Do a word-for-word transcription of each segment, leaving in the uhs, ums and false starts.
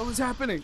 hell is happening?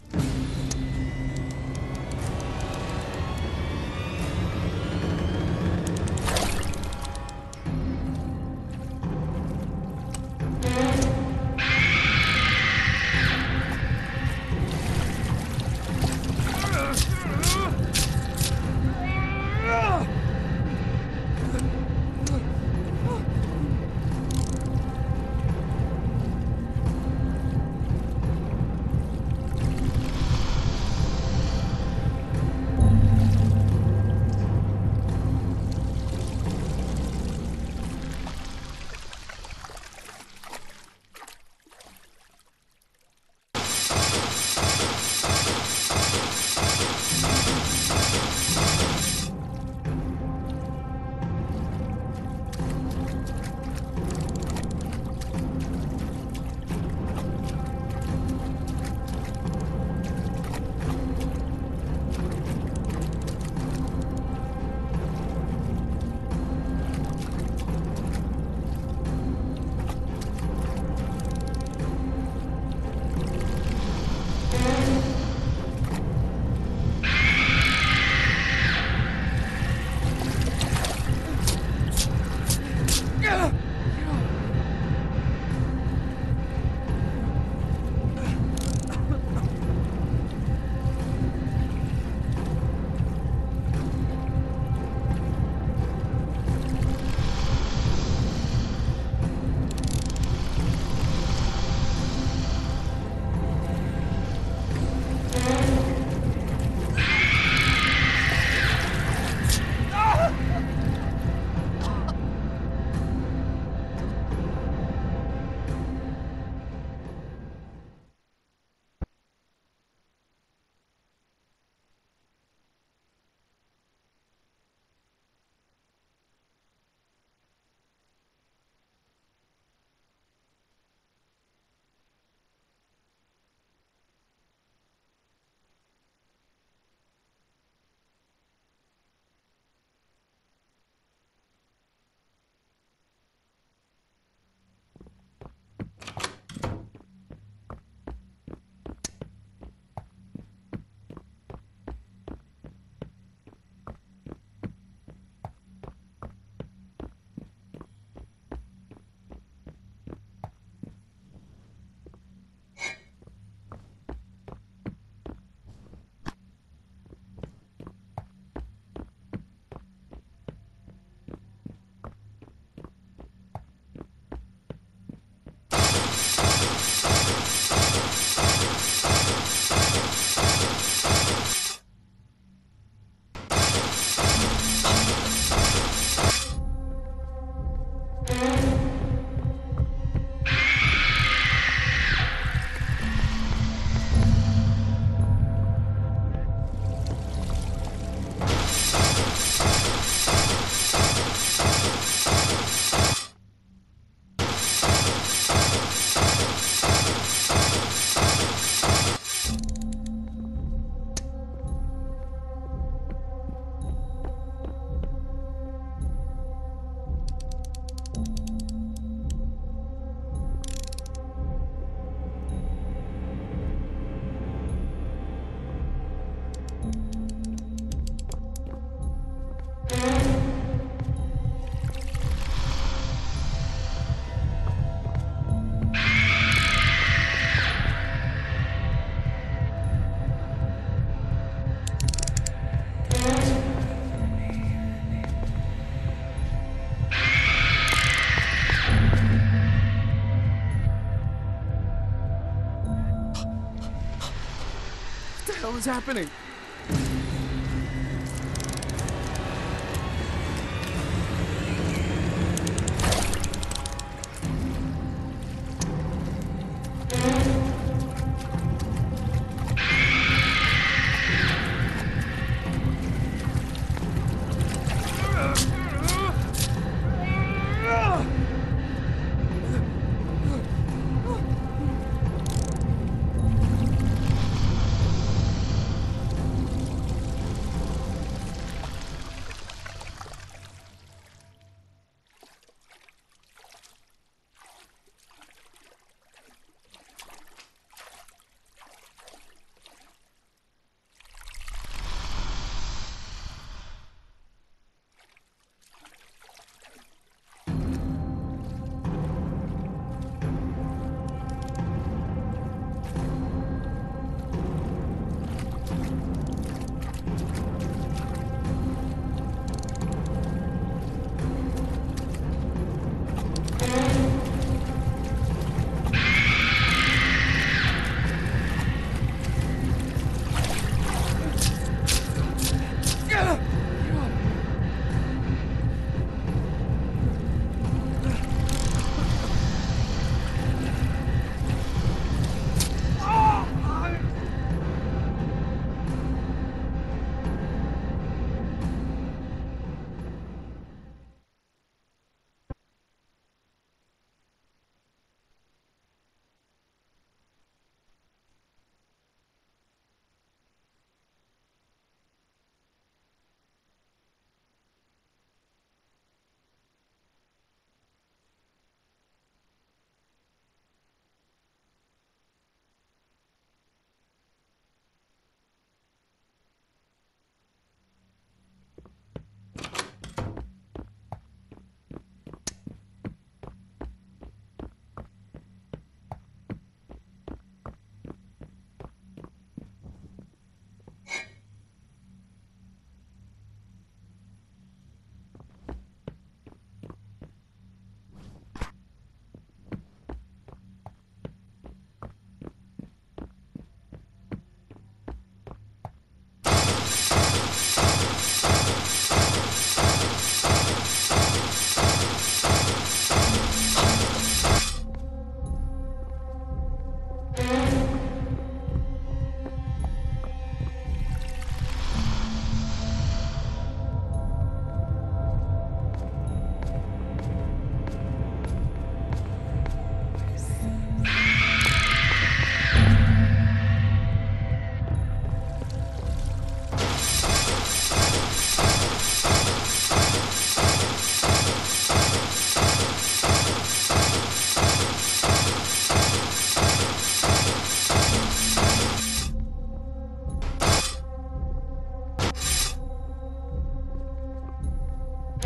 hell is happening?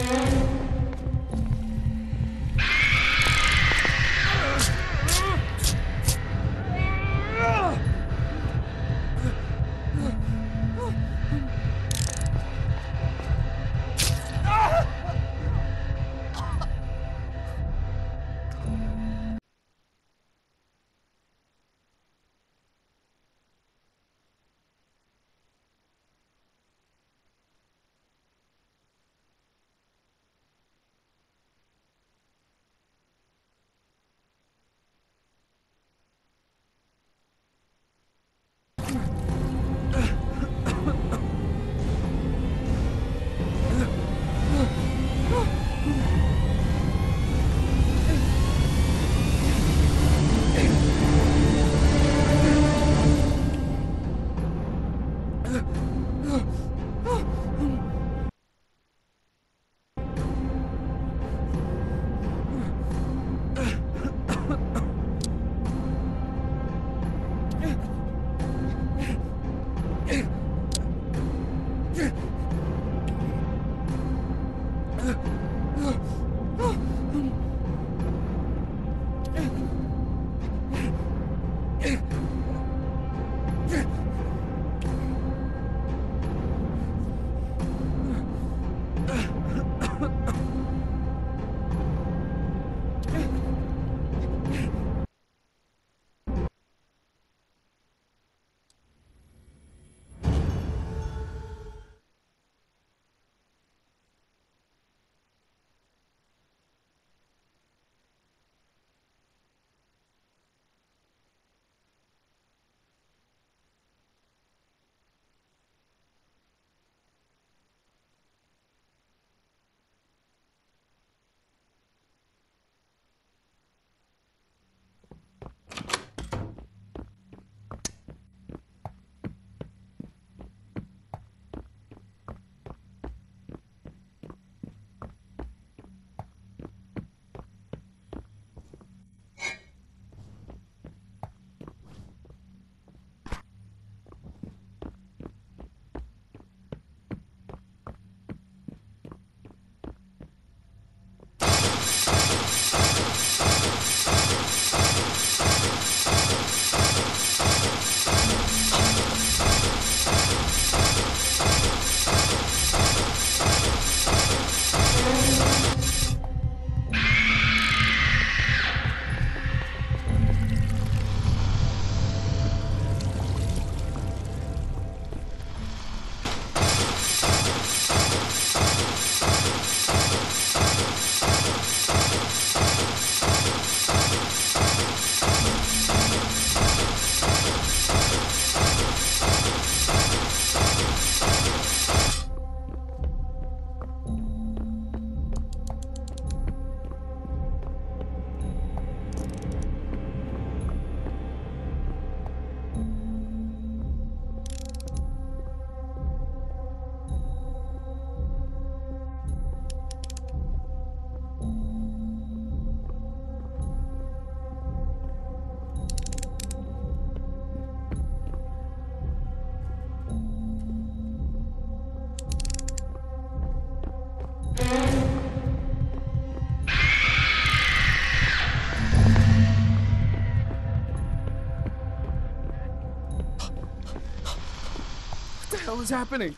hell is happening?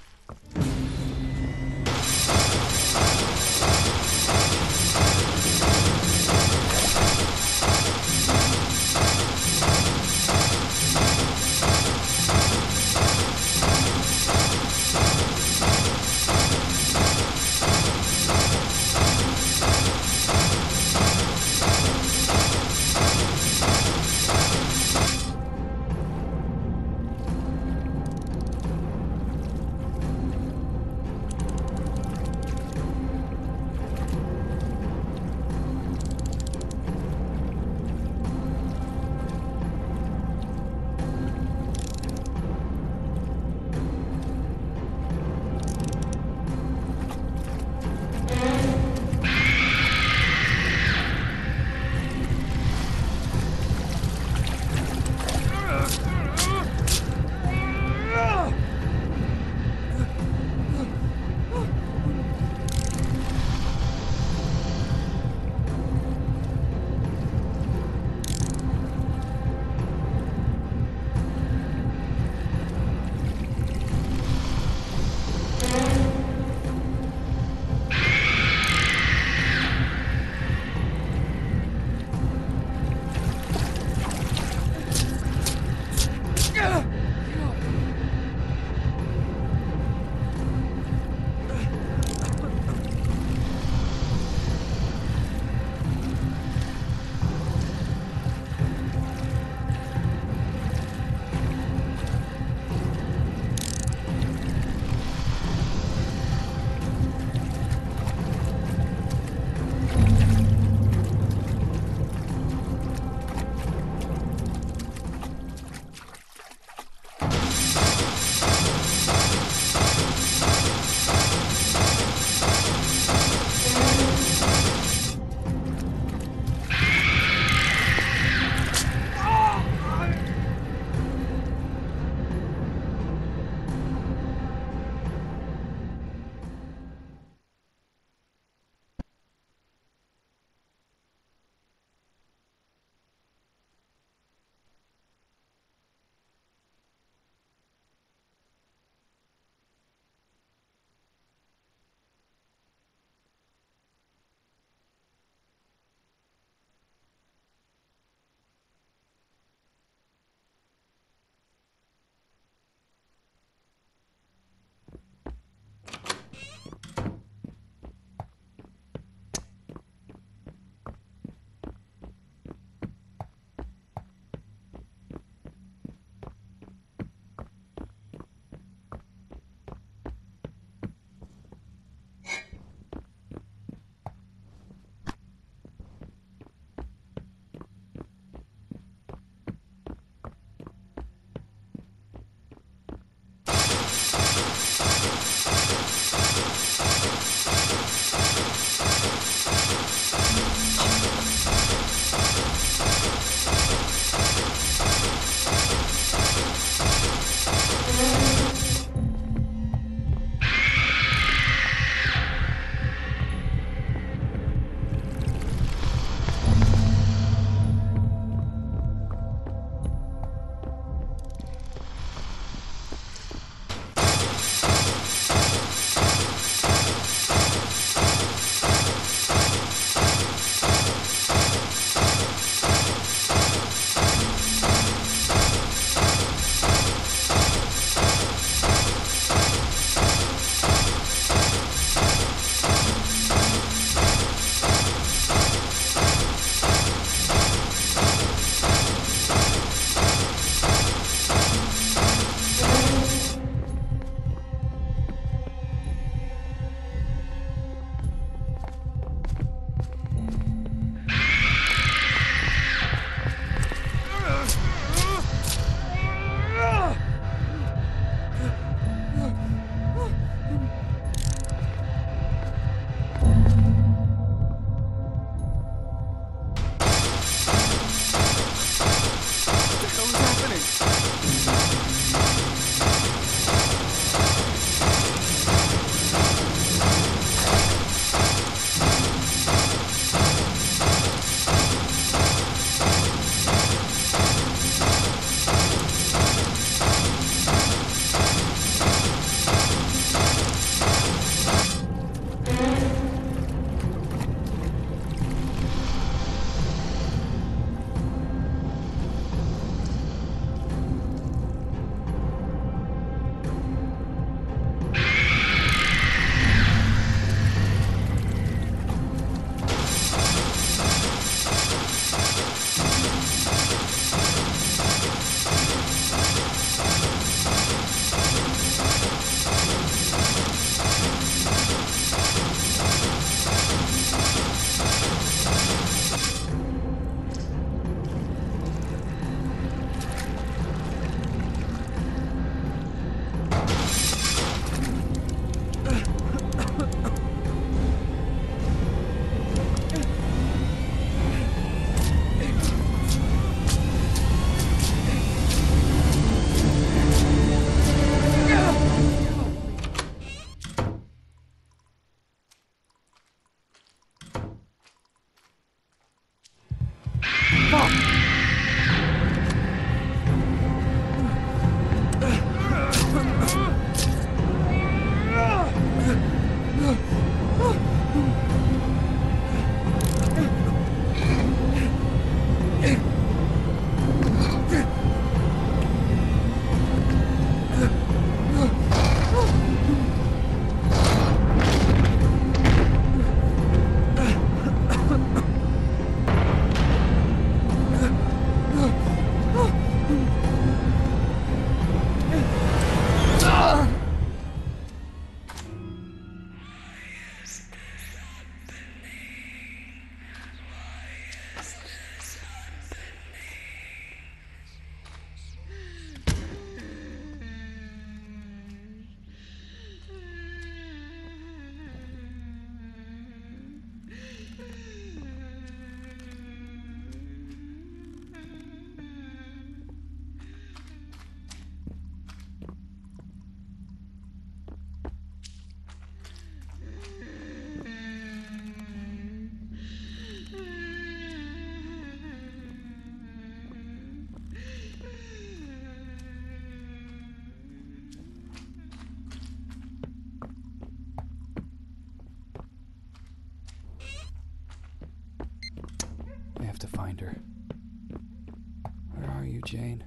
have to find her. Where are you, Jane?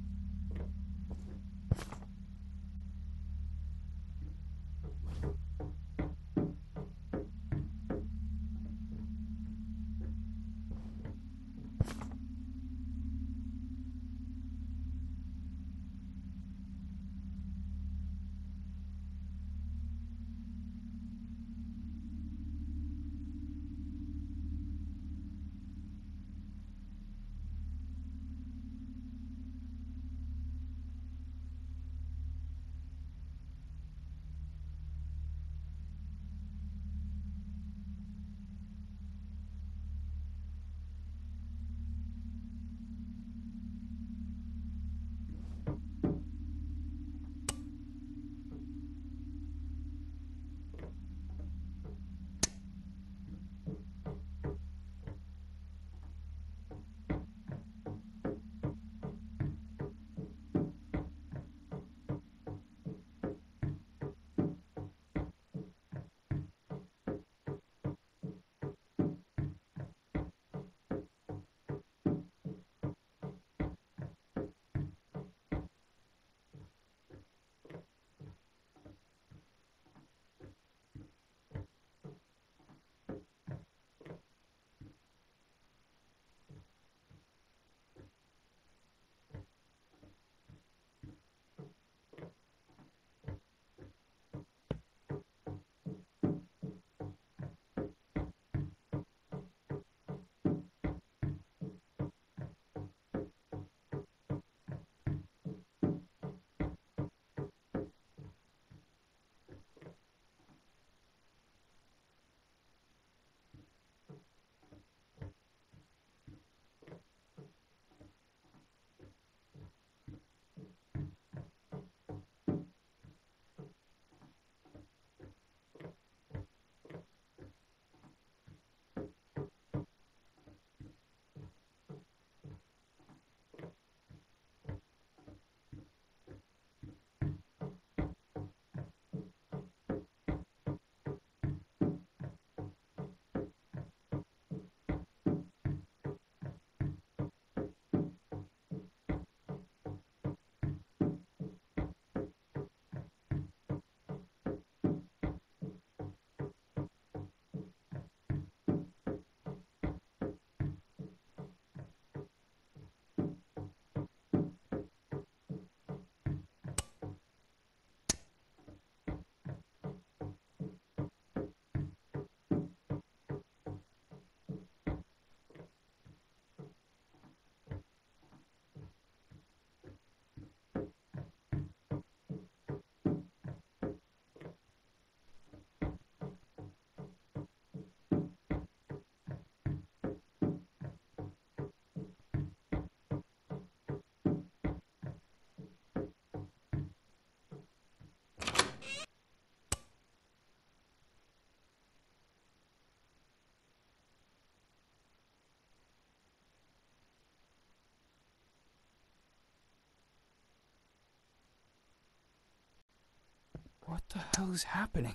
What the hell is happening?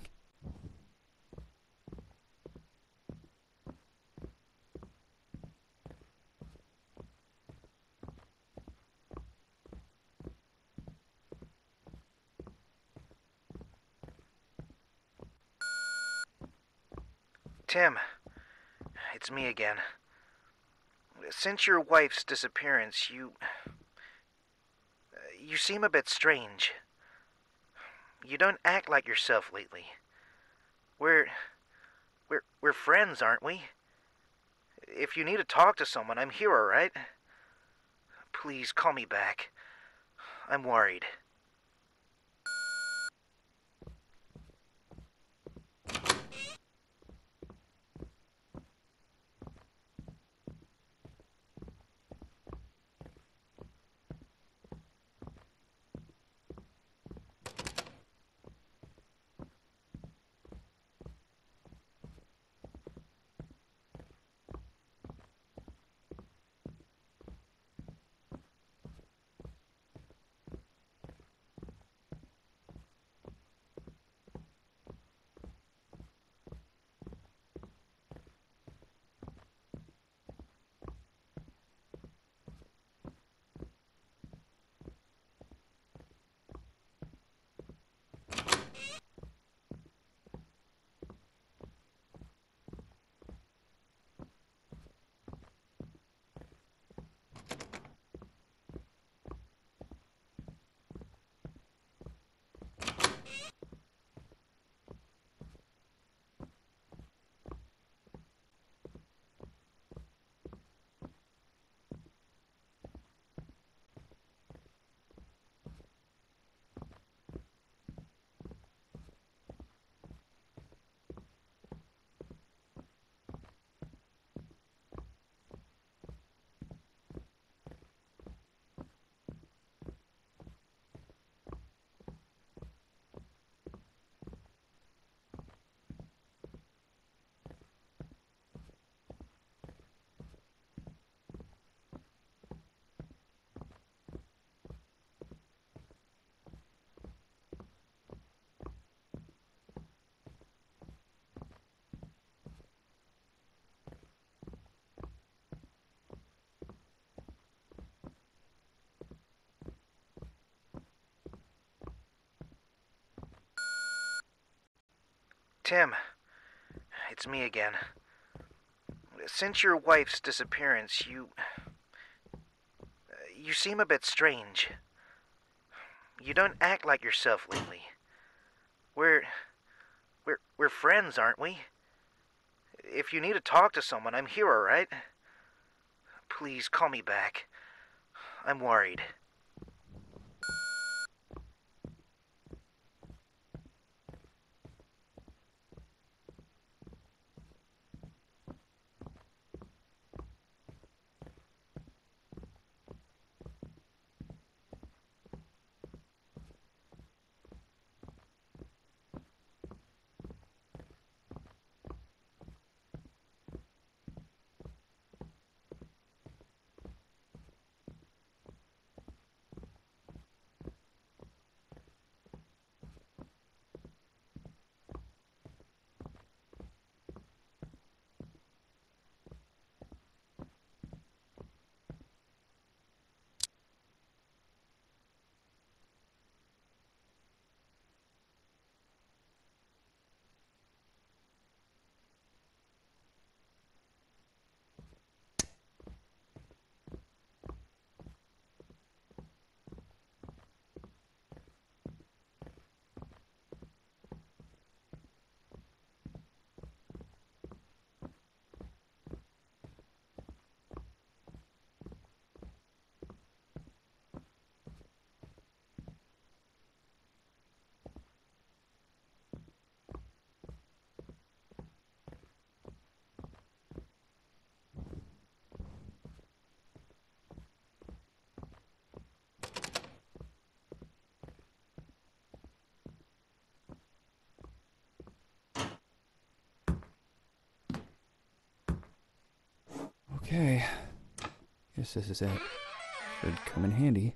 Tim, it's me again. Since your wife's disappearance, you... You seem a bit strange. You don't act like yourself lately. We're... We're, we're friends, aren't we? If you need to talk to someone, I'm here, alright? Please, call me back. I'm worried. Tim, it's me again. Since your wife's disappearance, you... You seem a bit strange. You don't act like yourself lately. We're... We're, we're friends, aren't we? If you need to talk to someone, I'm here, alright? Please, call me back. I'm worried. Okay. Guess this is it. Should come in handy.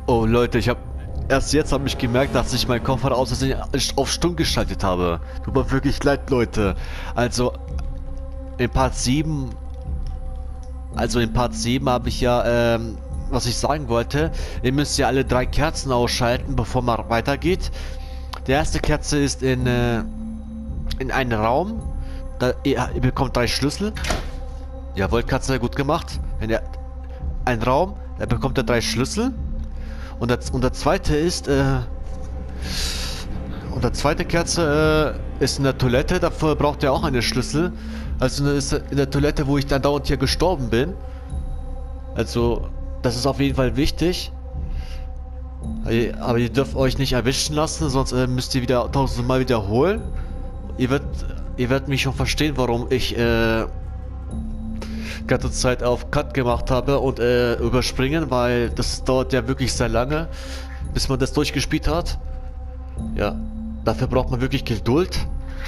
Oh Leute, ich habe erst jetzt habe ich gemerkt, dass ich meinen Koffer aus Versehen auf stumm geschaltet habe. Tut mir wirklich leid, Leute. Also in Part sieben, also in Part sieben habe ich ja, ähm, was ich sagen wollte, ihr müsst ja alle drei Kerzen ausschalten, bevor man weitergeht. Die erste Kerze ist in, äh, in einen Raum. Da, ihr, ihr bekommt drei Schlüssel. Jawohl, Katze, gut gemacht. Wenn ihr ein Raum, da bekommt er drei Schlüssel. Und der, und der zweite ist, äh, und der zweite Kerze äh, ist in der Toilette. Dafür braucht er auch einen Schlüssel. Also ist in der Toilette, wo ich dann dauernd hier gestorben bin. Also, das ist auf jeden Fall wichtig. Aber ihr dürft euch nicht erwischen lassen, sonst äh, müsst ihr wieder tausendmal wiederholen. Ihr werdet, ihr werdet mich schon verstehen, warum ich äh, ganze Zeit auf Cut gemacht habe und äh, überspringen, weil das dauert ja wirklich sehr lange, bis man das durchgespielt hat. Ja, dafür braucht man wirklich Geduld.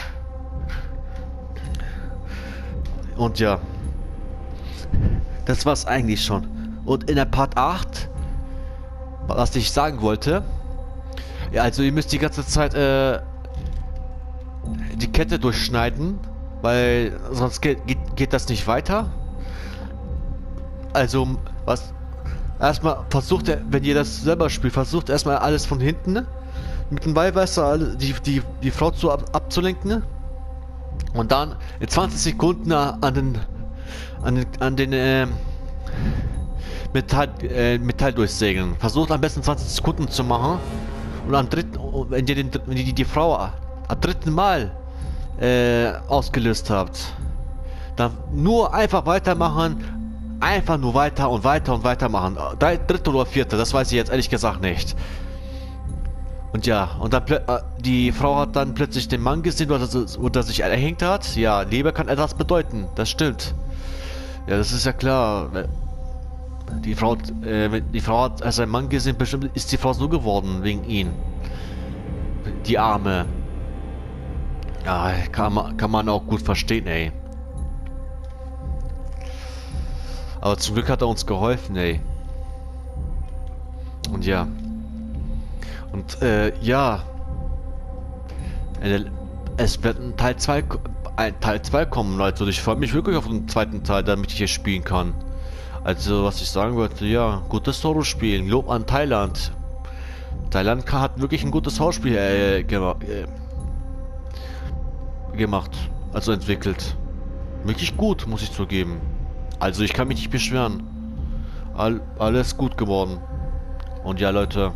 Und ja, das war's eigentlich schon. Und in der Part acht, was ich sagen wollte, ja, also ihr müsst die ganze Zeit äh, die Kette durchschneiden, weil sonst geht, geht, geht das nicht weiter. Also, was, erstmal versucht er, wenn ihr das selber spielt, versucht erstmal alles von hinten mit dem Weihwasser die, die, die Frau zu ab, abzulenken und dann in zwanzig Sekunden an den an den, an den äh, Metall, äh, Metall durchsägen. Versucht am besten zwanzig Sekunden zu machen und am dritten, wenn ihr den, wenn ihr die, die Frau am dritten Mal äh, ausgelöst habt, dann nur einfach weitermachen. Einfach nur weiter und weiter und weiter machen. Drei, dritte oder vierte, das weiß ich jetzt ehrlich gesagt nicht. Und ja, und dann äh, die Frau hat dann plötzlich den Mann gesehen, wo er sich erhängt hat. Ja, Liebe kann etwas bedeuten, das stimmt. Ja, das ist ja klar. Die Frau, äh, die Frau hat als einen Mann gesehen, bestimmt ist die Frau so geworden wegen ihn. Die Arme. Ja, kann man, kann man auch gut verstehen, ey. Aber zum Glück hat er uns geholfen, ey. Und ja. Und, äh, ja. Es wird ein Teil zwei, ein Teil zwei kommen, Leute. Und ich freue mich wirklich auf den zweiten Teil, damit ich hier spielen kann. Also, was ich sagen wollte, ja, gutes Solo-Spiel. Lob an Thailand. Thailand hat wirklich ein gutes Hausspiel äh, gema äh, gemacht. Also entwickelt. Wirklich gut, muss ich zugeben. Also ich kann mich nicht beschweren. All, alles gut geworden. Und ja, Leute.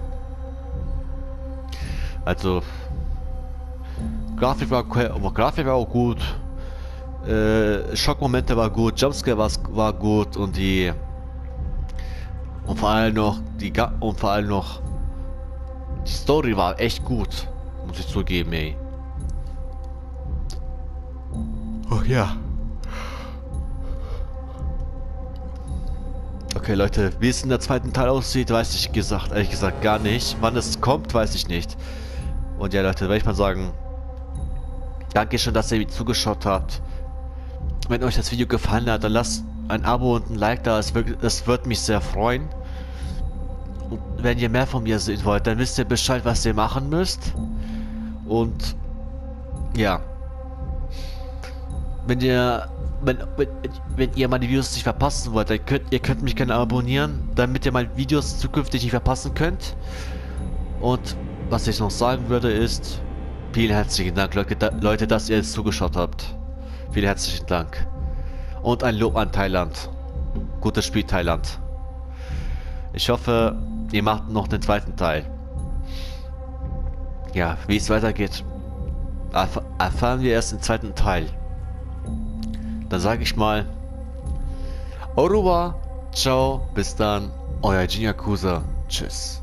Also Grafik war, Grafik war auch gut. Äh, Schockmomente war gut. Jumpscare war, war gut und die und vor allem noch die und vor allem noch die Story war echt gut, muss ich zugeben, ey. Oh ja. Okay, Leute, wie es in der zweiten Teil aussieht, weiß ich gesagt, ehrlich gesagt gar nicht. Wann es kommt, weiß ich nicht. Und ja, Leute, werde ich mal sagen, Dankeschön, dass ihr zugeschaut habt. Wenn euch das Video gefallen hat, dann lasst ein Abo und ein Like da. Es wird, es wird mich sehr freuen. Und wenn ihr mehr von mir sehen wollt, dann wisst ihr Bescheid, was ihr machen müsst. Und ja, wenn ihr Wenn, wenn, wenn ihr meine Videos nicht verpassen wollt, dann könnt ihr könnt mich gerne abonnieren, damit ihr meine Videos zukünftig nicht verpassen könnt. Und was ich noch sagen würde ist, vielen herzlichen Dank, Leute, da, Leute, dass ihr jetzt zugeschaut habt. Vielen herzlichen Dank. Und ein Lob an Thailand. Gutes Spiel, Thailand. Ich hoffe, ihr macht noch den zweiten Teil. Ja, wie es weitergeht, erf erfahren wir erst im zweiten Teil. Dann sage ich mal, au revoir, ciao, bis dann, euer Jin Yakuza, tschüss.